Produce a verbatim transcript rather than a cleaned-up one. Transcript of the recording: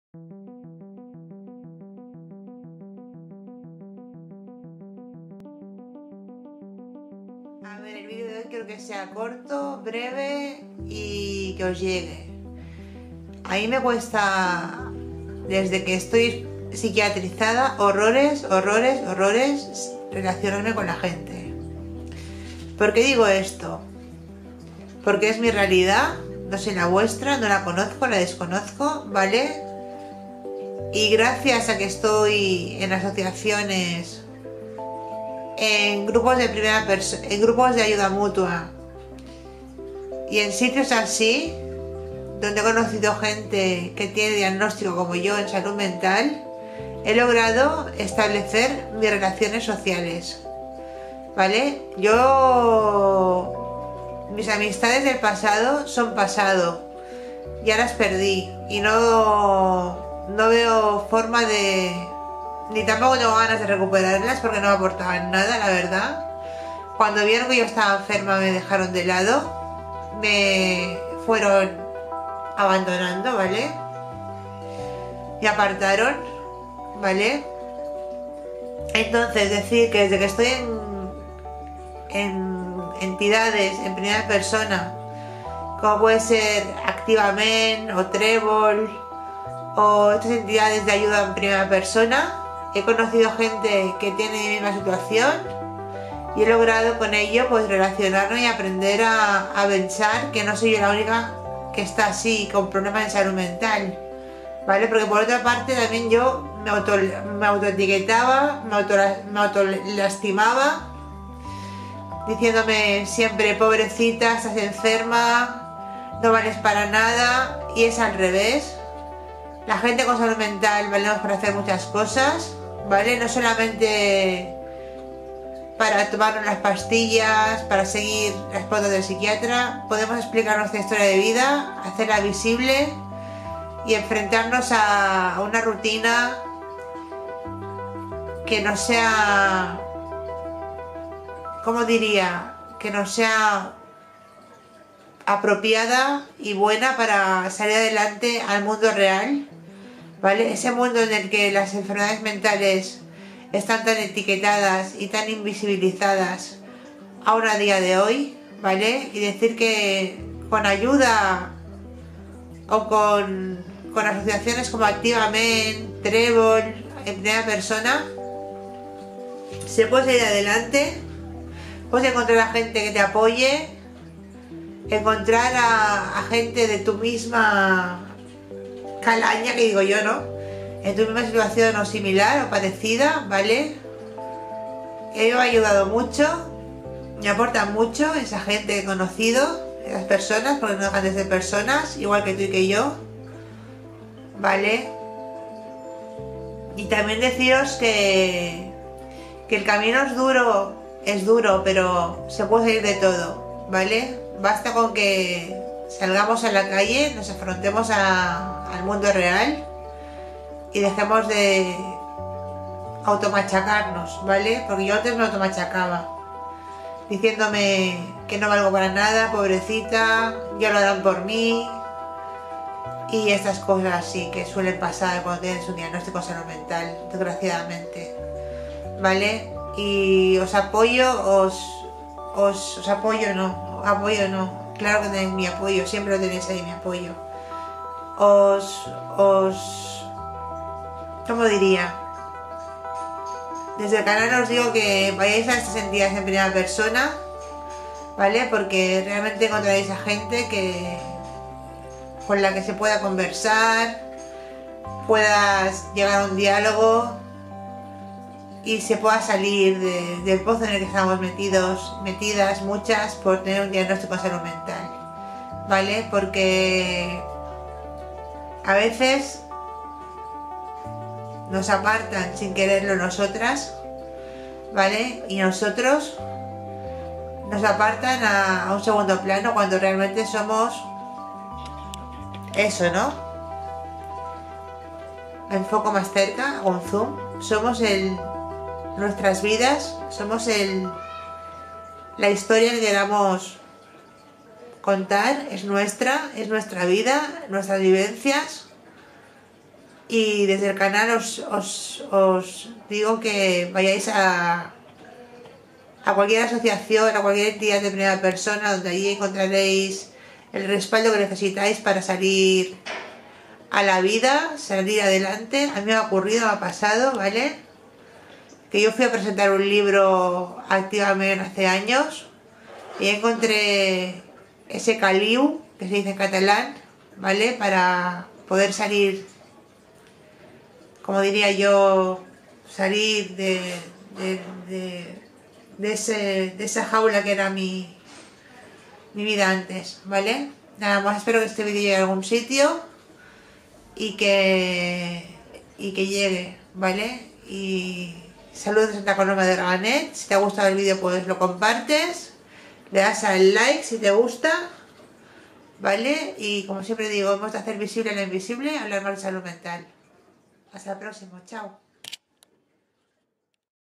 A ver, el vídeo de hoy quiero que sea corto, breve y que os llegue. A mí me cuesta, desde que estoy psiquiatrizada, horrores, horrores, horrores, relacionarme con la gente. ¿Por qué digo esto? Porque es mi realidad, no sé la vuestra, no la conozco, la desconozco, ¿vale? Y gracias a que estoy en asociaciones, en grupos de primera persona, en grupos de ayuda mutua y en sitios así, donde he conocido gente que tiene diagnóstico como yo en salud mental, he logrado establecer mis relaciones sociales, ¿vale? Yo, mis amistades del pasado son pasado, ya las perdí y no, no veo forma de, ni tampoco tengo ganas de recuperarlas porque no me aportaban nada, la verdad. Cuando vieron que yo estaba enferma me dejaron de lado, me fueron abandonando, ¿vale? Me apartaron, ¿vale? Entonces decir que desde que estoy en, en entidades en primera persona, como puede ser Activamen o Trébol o estas entidades de ayuda en primera persona, he conocido gente que tiene mi misma situación y he logrado con ello pues relacionarme y aprender a, a pensar que no soy yo la única que está así con problemas de salud mental, ¿vale? Porque por otra parte también yo me auto, me autoetiquetaba, me auto, me autolastimaba, diciéndome siempre pobrecita, estás enferma, no vales para nada, y es al revés. La gente con salud mental valemos para hacer muchas cosas, ¿vale? No solamente para tomarnos las pastillas, para seguir las pautas del psiquiatra, podemos explicar nuestra historia de vida, hacerla visible y enfrentarnos a una rutina que no sea, ¿cómo diría? Que no sea apropiada y buena para salir adelante al mundo real, ¿vale? Ese mundo en el que las enfermedades mentales están tan etiquetadas y tan invisibilizadas aún a día de hoy, ¿vale? Y decir que con ayuda o con, con asociaciones como Activamen, Trébol, en primera persona, se puede salir adelante, puedes encontrar a gente que te apoye, encontrar a, a gente de tu misma calaña, que digo yo, ¿no? En tu misma situación o similar o parecida, ¿vale? Ello me ha ayudado mucho, me aporta mucho esa gente que he conocido, esas personas, porque no dejan de ser personas, igual que tú y que yo, ¿vale? Y también deciros que, que el camino es duro, es duro, pero se puede salir de todo, ¿vale? Basta con que salgamos a la calle, nos afrontemos a, al mundo real y dejemos de automachacarnos, ¿vale? Porque yo antes me automachacaba, diciéndome que no valgo para nada, pobrecita, ya lo dan por mí y estas cosas así que suelen pasar cuando tienes un diagnóstico de salud mental, desgraciadamente, ¿vale? Y os apoyo, os, os, os apoyo no, apoyo no, claro que tenéis mi apoyo, siempre lo tenéis ahí mi apoyo. Os, os, ¿cómo diría? Desde el canal os digo que vayáis a estas entidades en primera persona, ¿vale? Porque realmente encontraréis a gente que con la que se pueda conversar, puedas llegar a un diálogo y se pueda salir de, del pozo en el que estamos metidos, metidas muchas por tener un diagnóstico de salud mental, ¿vale? Porque a veces nos apartan sin quererlo nosotras, ¿vale? Y nosotros nos apartan a, a un segundo plano cuando realmente somos eso, ¿no? Me enfoco más cerca, hago un zoom. Somos el, nuestras vidas, somos el, la historia que queramos contar, es nuestra, es nuestra vida, nuestras vivencias. Y desde el canal os, os, os digo que vayáis a, a cualquier asociación, a cualquier entidad de primera persona, donde allí encontraréis el respaldo que necesitáis para salir a la vida, salir adelante. A mí me ha ocurrido, me ha pasado, ¿vale? Que yo fui a presentar un libro activamente hace años y encontré ese caliu, que se dice en catalán, ¿vale? Para poder salir, como diría yo, salir de, de, de, de, ese, de esa jaula que era mi, mi vida antes, ¿vale? Nada más, espero que este vídeo llegue a algún sitio y que, y que llegue, ¿vale? Y saludos de Santa Coloma de Gramenet. Si te ha gustado el vídeo, pues lo compartes, le das al like si te gusta, ¿vale? Y como siempre digo, hemos de hacer visible lo invisible, hablar más de salud mental. Hasta el próximo, chao.